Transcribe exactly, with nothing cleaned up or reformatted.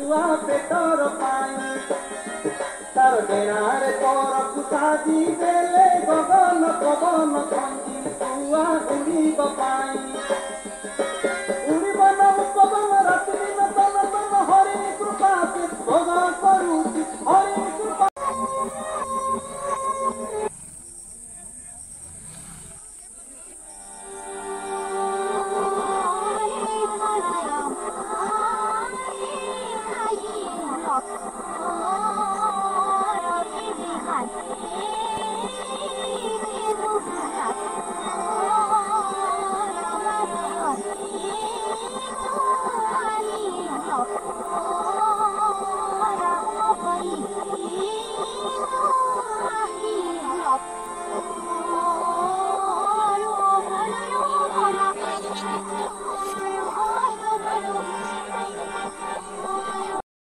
छुआ पेटर पाई तार डेणार पर कुसादी देले गगन पवन खंडी छुआ उड़ीब पाई उड़ीब नव पवन रात्रि न तन तन हरि कृपा से भोग करूची हरि कृपा Oh